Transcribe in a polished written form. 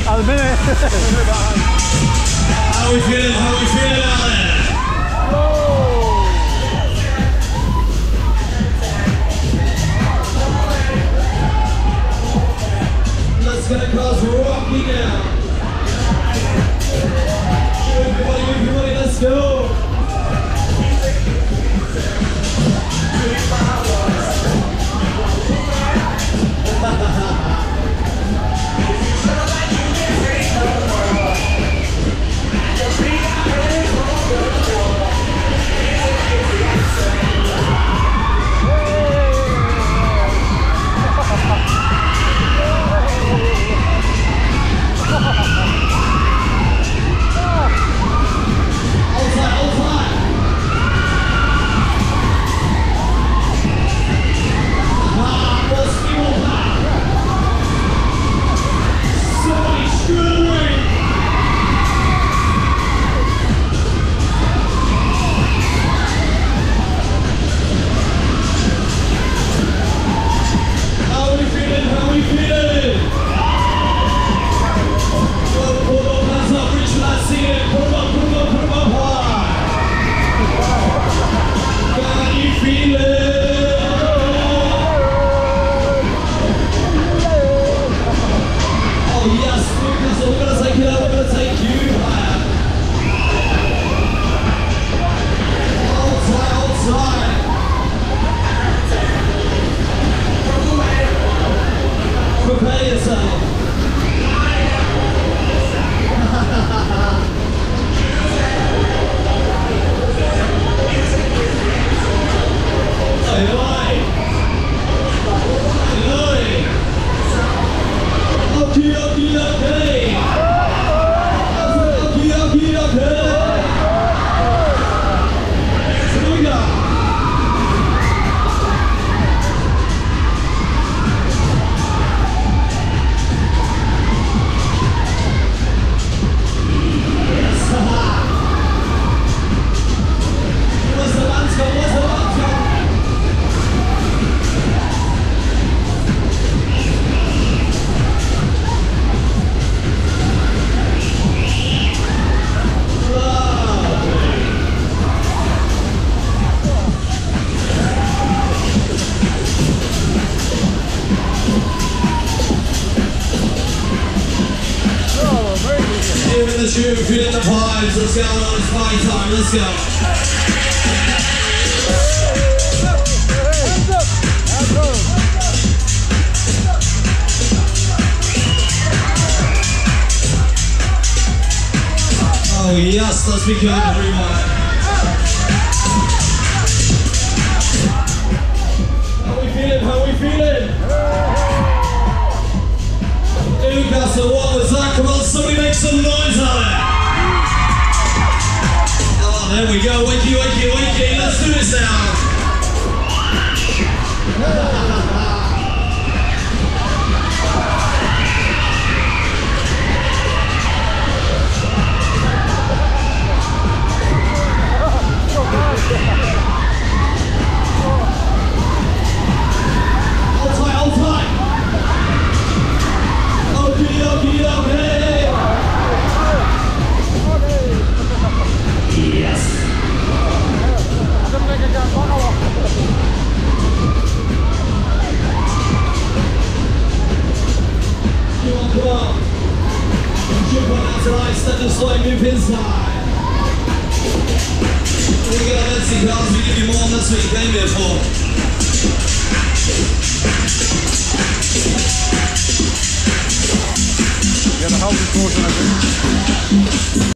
At the minute. How we feeling? How we feeling out there? Let's get across Rocky now. Everybody, everybody, let's go. Feeling the vibes, let's go on, it's party time, let's go. Oh yes, let's be good everyone. How we feeling, how we feeling? Newcastle, what was that? Come on, somebody make some noise out there. There we go, wakey, wakey, wakey, let's do this now. Hold tight, hold tight. Okie dokie dokie. Yes. Come on. Jump on out tonight, step this way, move inside. We get our Etsy cards, we give you more, and that's what you came here for. Yeah, the house is closing, I think.